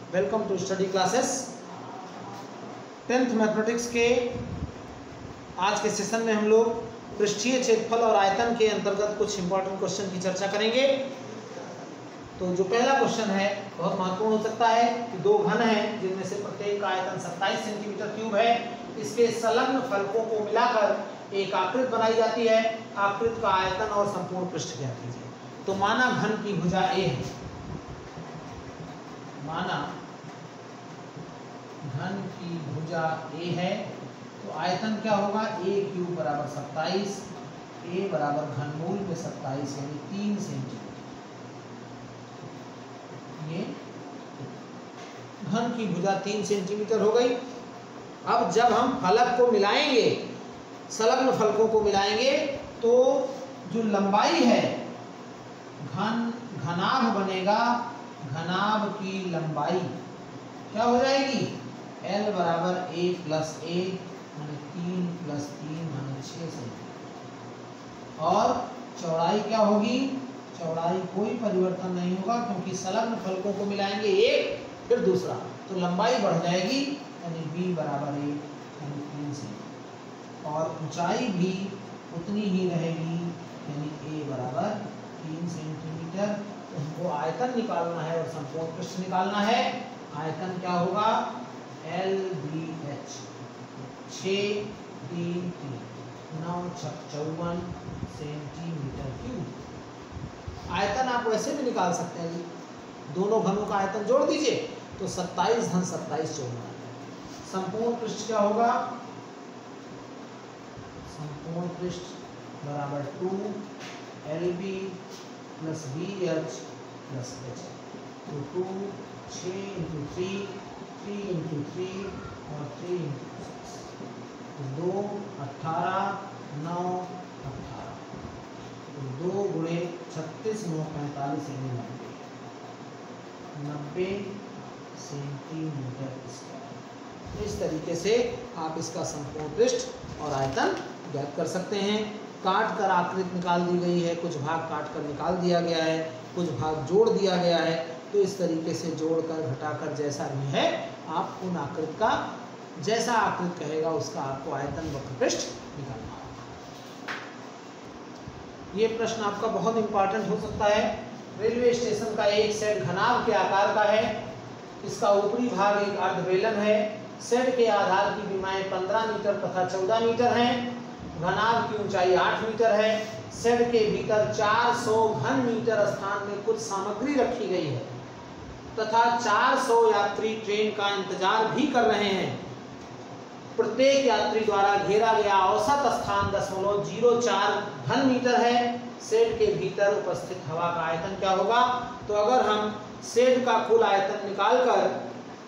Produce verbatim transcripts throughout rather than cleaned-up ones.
Welcome to study classes. Tenth mathematics के आज के सेशन में हम लोग पृष्ठीय क्षेत्रफल और आयतन के अंतर्गत कुछ इंपॉर्टेंट क्वेश्चन की चर्चा करेंगे। तो जो पहला क्वेश्चन है बहुत महत्वपूर्ण हो सकता है कि दो घन हैं जिनमें से प्रत्येक का आयतन सत्ताईस सेंटीमीटर क्यूब है। इसके संलग्न फलकों को मिलाकर एक आकृति बनाई जाती है। आकृति का आयतन और संपूर्ण पृष्ठ ज्ञात कीजिए। तो माना घन की भुजा ए है, माना घन की भुजा ए है तो आयतन क्या होगा, ए क्यूब बराबर सत्ताईस, ए बराबर घनमूल में सत्ताईस यानी तीन सेंटीमीटर। ये घन की भुजा तीन सेंटीमीटर हो गई। अब जब हम फलक को मिलाएंगे, संलग्न फलकों को मिलाएंगे तो जो लंबाई है घन घनाभ बनेगा। घनाभ की लंबाई क्या हो जाएगी, L बराबर ए प्लस ए माने तीन प्लस तीन माने छः सेंटीमीटर। और चौड़ाई क्या होगी, चौड़ाई कोई परिवर्तन नहीं होगा क्योंकि संलग्न फलकों को मिलाएंगे एक फिर दूसरा, तो लंबाई बढ़ जाएगी यानी b बराबर ए यानी तीन सेंटीमीटर। और ऊंचाई भी उतनी ही रहेगी यानी a बराबर तीन सेंटीमीटर। हमको आयतन निकालना है और संपूर्ण पृष्ठ निकालना है। आयतन क्या होगा, एल बी एच छः तीन तीन नौ छः चौवन सेंटीमीटर क्यूब। आयतन आप वैसे भी निकाल सकते हैं, दोनों घनों का आयतन जोड़ दीजिए तो सत्ताईस धन सत्ताईस चौवन। संपूर्ण पृष्ठ क्या होगा, संपूर्ण पृष्ठ बराबर two L B plus B H plus H. तो टू छः into three, three into three और थ्री इंटू सिक्स, दो अट्ठारह नौ अट्ठारह, तो दो गुणे छत्तीस नौ पैंतालीस यानी नब्बे नब्बे सेंटीमीटर स्क्वायर। इस तरीके से आप इसका संपूर्ण पृष्ठ और आयतन ज्ञात कर सकते हैं। काट कर आकृति निकाल दी गई है, कुछ भाग काट कर निकाल दिया गया है, कुछ भाग जोड़ दिया गया है। तो इस तरीके से जोड़कर घटाकर जैसा भी है आप उन आकृति का, जैसा आकृति कहेगा उसका आपको आयतन वक्र पृष्ठ निकालना होगा। ये प्रश्न आपका बहुत इंपॉर्टेंट हो सकता है। रेलवे स्टेशन का एक सेट घनाभ के आकार का है। इसका ऊपरी भाग एक अर्धबेलन है। सेट के आधार की विमाएं पंद्रह मीटर तथा चौदह मीटर हैं। घनाभ की ऊंचाई आठ मीटर है। सेट के भीतर चार सौ घन मीटर स्थान में कुछ सामग्री रखी गई है तथा चार सौ यात्री ट्रेन का इंतजार भी कर रहे हैं। प्रत्येक यात्री द्वारा घेरा गया औसत स्थान दशमलव जीरो चार घन मीटर है। सेट के भीतर उपस्थित हवा का आयतन क्या होगा। तो अगर हम सेट का कुल आयतन निकालकर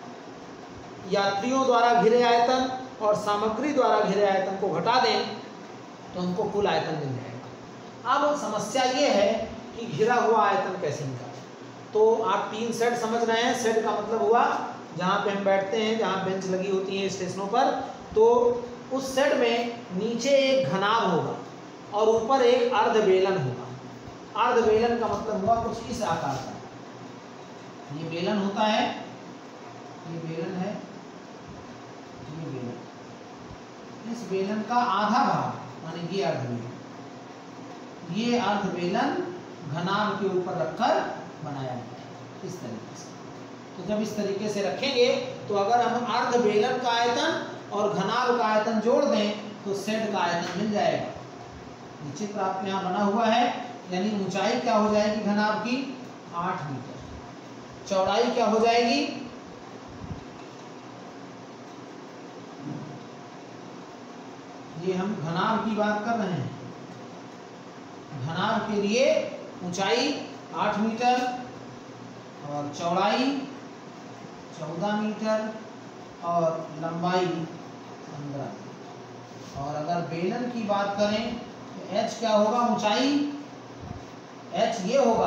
यात्रियों द्वारा घिरे आयतन और सामग्री द्वारा घिरे आयतन को घटा दें तो हमको कुल आयतन मिल जाएगा। अब समस्या ये है कि घिरा हुआ आयतन कैसे निकालें। तो आप तीन सेट समझ रहे हैं। सेट का मतलब हुआ जहाँ पे हम बैठते हैं, जहाँ बेंच लगी होती हैं स्टेशनों पर, तो उस सेट में नीचे एक घनाभ होगा और ऊपर एक अर्धबेलन होगा। अर्धबेलन का मतलब हुआ कुछ इस आकार का। ये बेलन होता है, ये बेलन है, ये बेलन। इस बेलन का आधा भाग माने ये अर्धबेलन, ये अर्धबेलन घनाभ के ऊपर रखकर बनाया गया है इस तरीके से। तो जब इस तरीके से रखेंगे तो अगर हम अर्धबेलन का आयतन और घनाभ का आयतन जोड़ दें तो सेट का आयतन मिल जाएगा। ये चित्र आपके यहाँ बना हुआ है, यानी ऊंचाई क्या हो जाएगी घनाभ की आठ मीटर, चौड़ाई क्या हो जाएगी ये हम घनाभ की बात कर रहे हैं। घनाभ के लिए ऊंचाई आठ मीटर और चौड़ाई चौदह मीटर और लंबाई पंद्रह। और अगर बेलन की बात करें तो h क्या होगा, ऊंचाई h ये होगा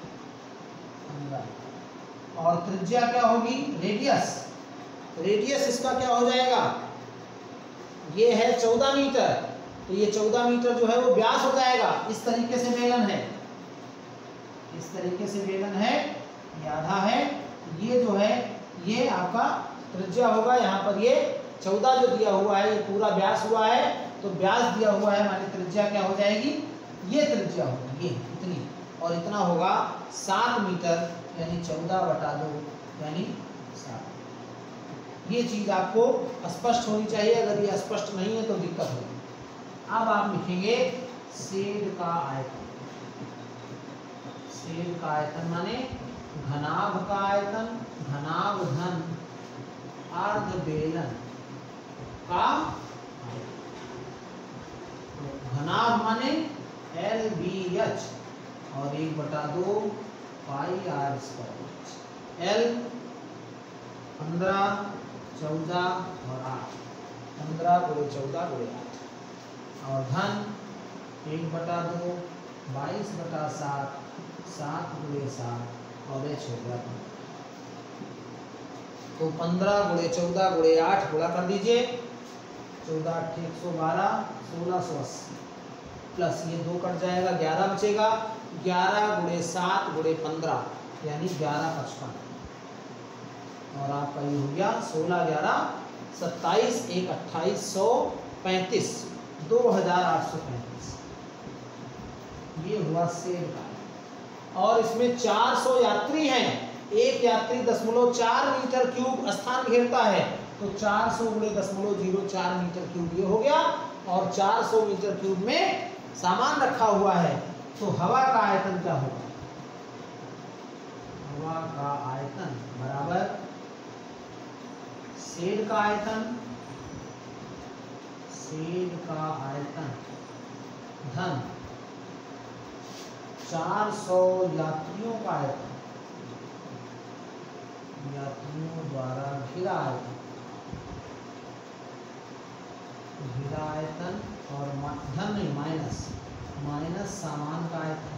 पंद्रह और त्रिज्या क्या होगी, रेडियस। रेडियस इसका क्या हो जाएगा, ये है चौदह मीटर, तो ये चौदह मीटर जो है वो व्यास हो जाएगा। इस तरीके से बेलन है, इस तरीके से बेलन है, ये आधा है, ये जो है ये आपका त्रिज्या होगा। यहाँ पर ये चौदह जो दिया हुआ है ये पूरा व्यास हुआ है, तो व्यास दिया हुआ है मानी त्रिज्या क्या हो जाएगी, ये त्रिज्या होगी ये इतनी, और इतना होगा सात मीटर यानी चौदह बटा दो यानी सात। ये चीज आपको स्पष्ट होनी चाहिए, अगर ये स्पष्ट नहीं है तो दिक्कत होगी। अब आप लिखेंगे शेड का आयतन। शेड का आयतन माने घनाभ का आयतन, घनाभ धन अर्ध बेलन का आयतन। घनाभ माने एल बी एच और एक बटा दो पाई आर स्क्वायर। एल पंद्रह, चौदह और आठ, पंद्रह गुणे चौदह गुणे आठ, और धन एक बटा दो बाईस बटा सात, सात गुणे सात और एच हो गया। तो पंद्रह गुणे चौदह गुणे आठ गुणा कर दीजिए, चौदह अट्ठे एक सौ बारह, सोलह सौ अस्सी प्लस ये दो कट जाएगा, ग्यारह बचेगा, ग्यारह गुणे सात गुणे पंद्रह यानी ग्यारह पचपन, और आपका ये हो गया सोलह ग्यारह सत्ताईस, एक अट्ठाईस सौ पैंतीस, दो हजार आठ सौ पैंतीस। ये हुआ शेड का। और इसमें चार सौ यात्री हैं, एक यात्री दशमलव चार मीटर क्यूब स्थान घेरता है, तो चार सौ गुणे दशमलव जीरो चार मीटर क्यूब ये हो गया, और चार सौ मीटर क्यूब में सामान रखा हुआ है। तो हवा का आयतन क्या होगा, हवा का आयतन बराबर शेड का आयतन, शेड का आयतन धन चार सौ यात्रियों का आयतन, यात्रियों द्वारा घिरा आयतन, घिरा आयतन और धन नहीं माइनस, माइनस सामान का आयतन।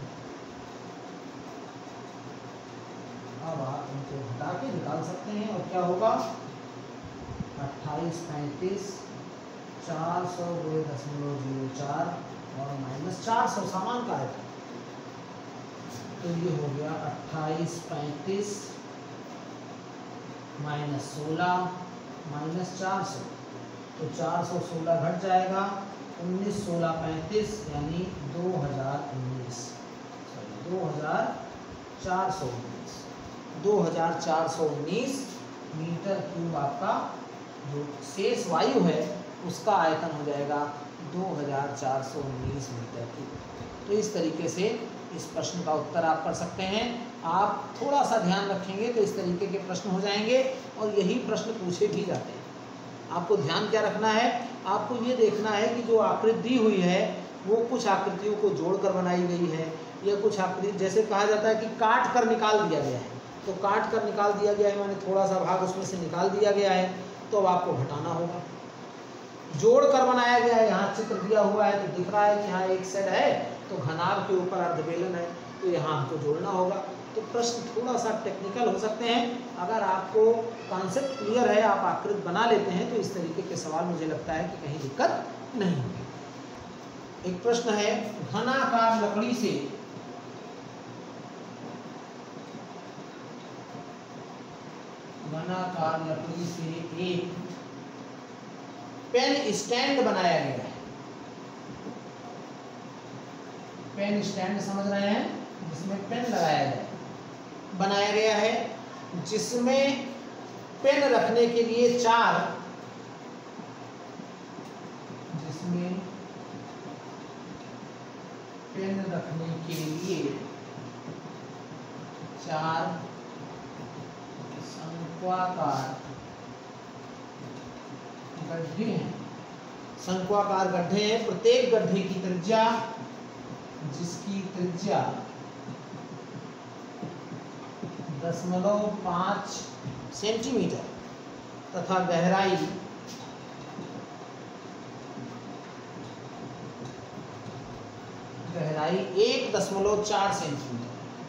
अब आप इनको हटा के निकाल सकते हैं, और क्या होगा अट्ठाईस पैंतीस, चार सौ गुणे दशमलव जीरो चार और माइनस चार सौ सामान का आयतन, तो ये हो गया अट्ठाईस पैंतीस माइनस सोलह माइनस चार सौ, तो चार सौ सोलह घट जाएगा, उन्नीस सोलह पैंतीस यानी दो हजार उन्नीस, सॉरी दो हजार चार सौ उन्नीस, दो हजार चार सौ उन्नीस मीटर क्यूब आपका जो शेष वायु है उसका आयतन हो जाएगा दो हजार चार सौ उन्नीस मीटर क्यूब। तो इस तरीके से इस प्रश्न का उत्तर आप कर सकते हैं। आप थोड़ा सा ध्यान रखेंगे तो इस तरीके के प्रश्न हो जाएंगे, और यही प्रश्न पूछे भी जाते हैं। आपको ध्यान क्या रखना है, आपको ये देखना है कि जो आकृति दी हुई है वो कुछ आकृतियों को जोड़कर बनाई गई है, या कुछ आकृति जैसे कहा जाता है कि काट कर निकाल दिया गया है, तो काट कर निकाल दिया गया है माने थोड़ा सा भाग उसमें से निकाल दिया गया है, तो अब आपको घटाना होगा। जोड़ कर बनाया गया है, यहाँ चित्र दिया हुआ है तो दिख रहा है कि यहाँ एक साइड है तो घनाभ के ऊपर अर्धबेलन है, तो यहाँ हमको जोड़ना होगा। तो प्रश्न थोड़ा सा टेक्निकल हो सकते हैं, अगर आपको कॉन्सेप्ट क्लियर है, आप आकृति बना लेते हैं, तो इस तरीके के सवाल मुझे लगता है कि कहीं दिक्कत नहीं होगी। एक प्रश्न है, घनाकार लकड़ी से घनाकार लकड़ी से एक पेन स्टैंड बनाया गया है। पेन स्टैंड समझ रहे हैं, जिसमें पेन लगाया गया बनाया गया है, जिसमें पेन रखने के लिए चार जिसमें पेन रखने के लिए चार शंक्वाकार गड्ढे हैं। शंक्वाकार गड्ढे हैं, प्रत्येक गड्ढे की त्रिज्या जिसकी त्रिज्या दशमलव पाँच सेंटीमीटर तथा गहराई गहराई एक दशमलव चार सेंटीमीटर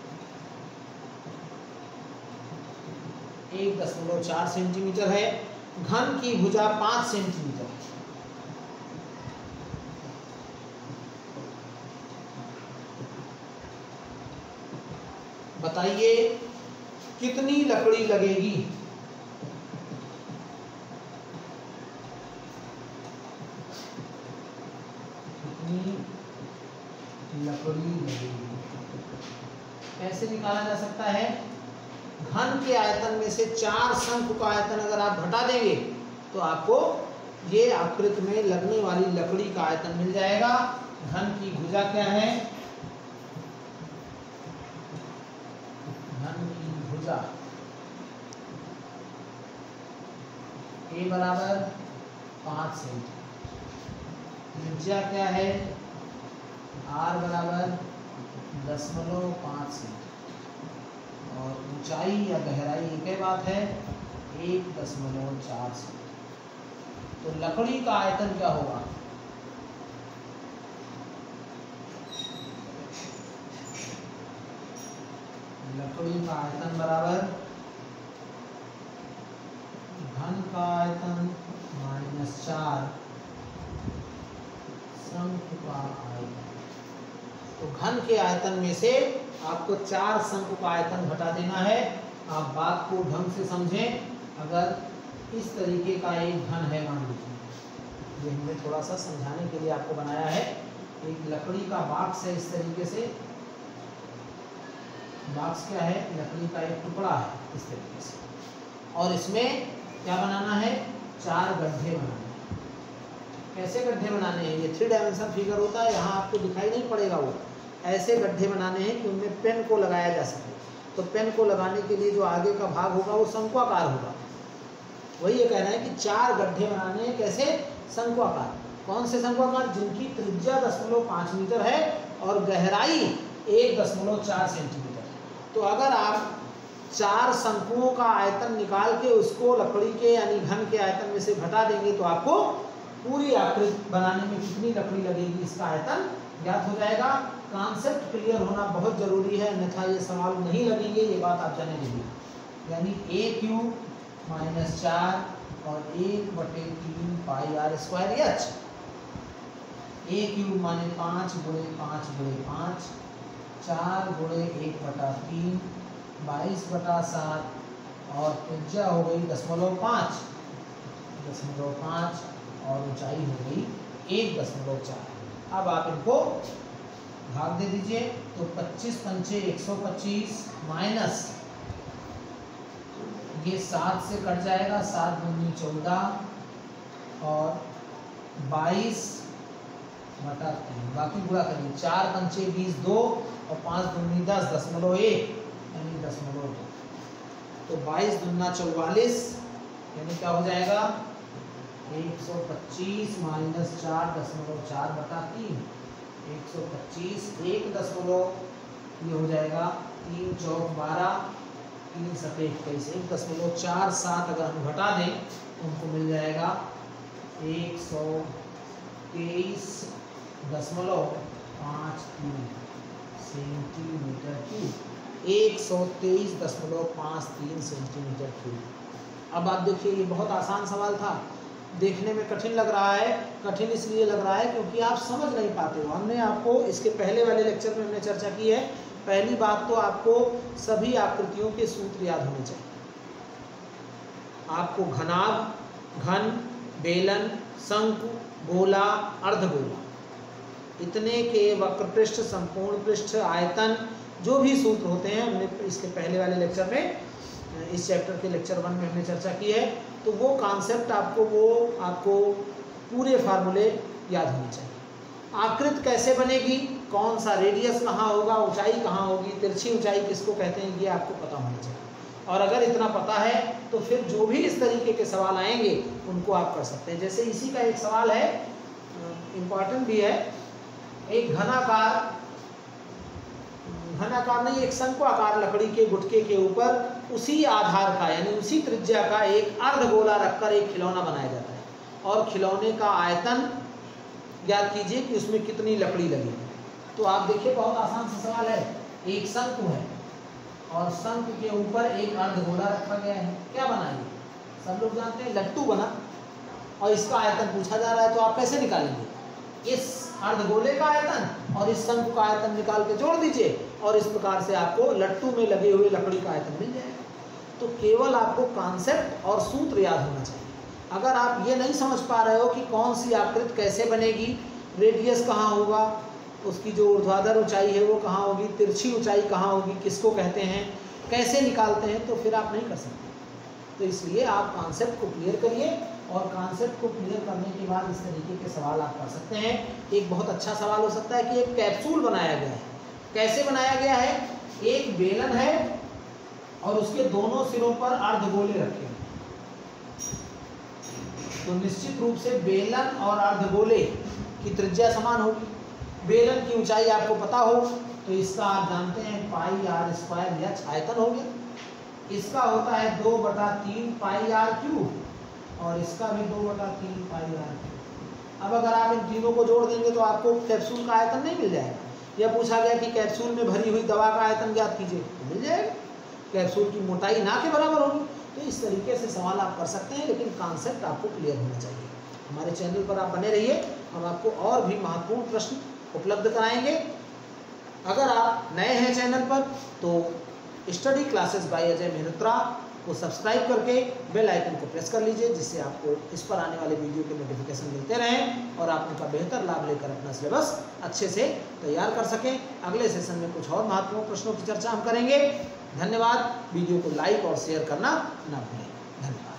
एक दशमलव चार सेंटीमीटर है। घन की भुजा पाँच सेंटीमीटर है। बताइए कितनी लकड़ी लगेगी। लकड़ी लगेगी। कैसे निकाला जा सकता है? घन के आयतन में से चार शंकु का आयतन अगर आप घटा देंगे तो आपको ये आकृति में लगने वाली लकड़ी का आयतन मिल जाएगा। घन की भुजा क्या है? घन की भुजा ए बराबर पाँच सेंटीमीटर, त्रिज्या क्या है? आर बराबर दशमलव पाँच सेंटीमीटर और ऊंचाई या गहराई एक ही बात है, एक दशमलव चार सेंटीमीटर। तो लकड़ी का आयतन क्या होगा? लकड़ी का आयतन बराबर घन का आयतन माइनस चार शंकु का आयतन। तो घन के आयतन में से आपको चार शंकु का आयतन घटा देना है। आप बात को ढंग से समझें। अगर इस तरीके का एक घन है, मान लीजिए, ये हमने थोड़ा सा समझाने के लिए आपको बनाया है। एक लकड़ी का बॉक्स है, इस तरीके से बॉक्स क्या है? लकड़ी का एक टुकड़ा है इस तरीके से, और इसमें क्या बनाना है? चार गड्ढे बनाने हैं। कैसे गड्ढे बनाने हैं? ये थ्री डायमेंशन फिगर होता है, यहाँ आपको दिखाई नहीं पड़ेगा। वो ऐसे गड्ढे बनाने हैं कि उनमें पेन को लगाया जा सके। तो पेन को लगाने के लिए जो आगे का भाग होगा वो शंक्वाकार होगा। वही ये कहना है कि चार गड्ढे बनाने हैं। कैसे? शंक्वाकार। कौन से शंक्वाकार? जिनकी त्रिज्या दशमलव पाँच मीटर है और गहराई एक दशमलव चार सेंटीमीटर। तो अगर आप चार शंकुओं का आयतन निकाल के उसको लकड़ी के यानी घन के आयतन में से घटा देंगे तो आपको पूरी आकृति बनाने में कितनी लकड़ी लगेगी इसका आयतन ज्ञात हो जाएगा। कॉन्सेप्ट क्लियर होना बहुत जरूरी है, अन्यथा ये सवाल नहीं लगेंगे। ये बात आप जाने दीजिए। यानी ए क्यूब माइनस चार और एक बटे तीन pi R square H. A cube माने पाँच गुणे पाँच गुणे पाँच, चार गुणे एक बटा तीन, बाईस बटा सात और त्रिज्या हो गई दशमलव पाँच दशमलव पाँच और ऊंचाई हो गई एक दशमलव चार। अब आप इनको भाग दे दीजिए तो पच्चीस पंचे एक सौ पच्चीस माइनस ये सात से कट जाएगा, सात दूनी चौदह और बाईस बटा तीन, बाकी गुणा करिए, चार पंचे बीस दो और पाँच दूनी दस, दशमलव एक यानी दशमलव दो। तो बाईस दूना चौवालीस यानी क्या हो जाएगा? एक सौ पच्चीस माइनस चार दशमलव चार बटा तीन, एक सौ पच्चीस एक दशमलव ये हो जाएगा तीन चौक बारह, तीन सतह इक्कीस, एक दशमलव चार सात अगर हम घटा दें तो हमको मिल जाएगा एक सौ तेईस दशमलव पाँच तीन सेंटीमीटर क्यूब। एक सौ तेईस दशमलव पाँच तीन सेंटीमीटर क्यूब। अब आप देखिए, ये बहुत आसान सवाल था, देखने में कठिन लग रहा है। कठिन इसलिए लग रहा है क्योंकि आप समझ नहीं पाते हो। हमने आपको इसके पहले वाले लेक्चर में हमने चर्चा की है। पहली बात तो आपको सभी आकृतियों के सूत्र याद होने चाहिए। आपको घनाभ, घन, बेलन, शंकु, गोला, अर्धगोला, इतने के वक्र पृष्ठ, संपूर्ण पृष्ठ, आयतन, जो भी सूत्र होते हैं हमने इसके पहले वाले लेक्चर में, इस चैप्टर के लेक्चर वन में हमने चर्चा की है। तो वो कॉन्सेप्ट आपको वो आपको पूरे फार्मूले याद होने चाहिए। आकृति कैसे बनेगी, कौन सा रेडियस कहाँ होगा, ऊंचाई कहाँ होगी, तिरछी ऊंचाई किसको कहते हैं, ये आपको पता होना चाहिए। और अगर इतना पता है तो फिर जो भी इस तरीके के सवाल आएंगे उनको आप कर सकते हैं। जैसे इसी का एक सवाल है, इम्पॉर्टेंट भी है, एक घनाकार घनाकार नहीं एक शंक्वाकार लकड़ी के गुटके के ऊपर उसी आधार का यानी उसी त्रिज्या का एक अर्धगोला रखकर एक खिलौना बनाया जाता है और खिलौने का आयतन ज्ञात कीजिए कि उसमें कितनी लकड़ी लगेगी। तो आप देखिए, बहुत आसान सा सवाल है। एक शंकु है और शंकु के ऊपर एक अर्धगोला रखा गया है। क्या बना ये? सब लोग जानते हैं, लट्टू बना। और इसका आयतन पूछा जा रहा है, तो आप कैसे निकालेंगे? इस अर्धगोले का आयतन और इस शंकु का आयतन निकाल के जोड़ दीजिए और इस प्रकार से आपको लट्टू में लगे हुए लकड़ी का आयतन मिल जाएगा। तो केवल आपको कॉन्सेप्ट और सूत्र याद होना चाहिए। अगर आप ये नहीं समझ पा रहे हो कि कौन सी आकृति कैसे बनेगी, रेडियस कहाँ होगा, उसकी जो ऊर्ध्वाधर ऊंचाई है वो कहाँ होगी, तिरछी ऊंचाई कहाँ होगी, किसको कहते हैं, कैसे निकालते हैं, तो फिर आप नहीं कर सकते। तो इसलिए आप कॉन्सेप्ट को क्लियर करिए और कॉन्सेप्ट को क्लियर करने के बाद इस तरीके के सवाल आप कर सकते हैं। एक बहुत अच्छा सवाल हो सकता है कि एक कैप्सूल बनाया गया है। कैसे बनाया गया है, एक बेलन है और उसके दोनों सिरों पर अर्धगोले रखे हैं। तो निश्चित रूप से बेलन और अर्धगोले की त्रिज्या समान होगी। बेलन की ऊंचाई आपको पता हो तो इसका आप जानते हैं पाई आर स्क्वायर एच आयतन हो गया। इसका होता है दो बटा तीन पाई आर क्यूब और इसका भी दो बटा तीन पाई आर क्यूब। अब अगर आप इन तीनों को जोड़ देंगे तो आपको कैप्सूल का आयतन नहीं मिल जाएगा। यह पूछा गया कि कैप्सूल में भरी हुई दवा का आयतन ज्ञात कीजिए, तो मिल जाएगा। कैप्सूल की मोटाई ना के बराबर होगी। तो इस तरीके से सवाल आप कर सकते हैं, लेकिन कॉन्सेप्ट आपको क्लियर होना चाहिए। हमारे चैनल पर आप बने रहिए, हम आपको और भी महत्वपूर्ण प्रश्न उपलब्ध कराएंगे। अगर आप नए हैं चैनल पर तो study classes by Ajay Mehrotra को सब्सक्राइब करके बेल आइकन को प्रेस कर लीजिए, जिससे आपको इस पर आने वाले वीडियो के नोटिफिकेशन मिलते रहें और आप उनका बेहतर लाभ लेकर अपना सिलेबस अच्छे से तैयार कर सकें। अगले सेशन में कुछ और महत्वपूर्ण प्रश्नों की चर्चा हम करेंगे। धन्यवाद। वीडियो को लाइक और शेयर करना ना भूलें। धन्यवाद।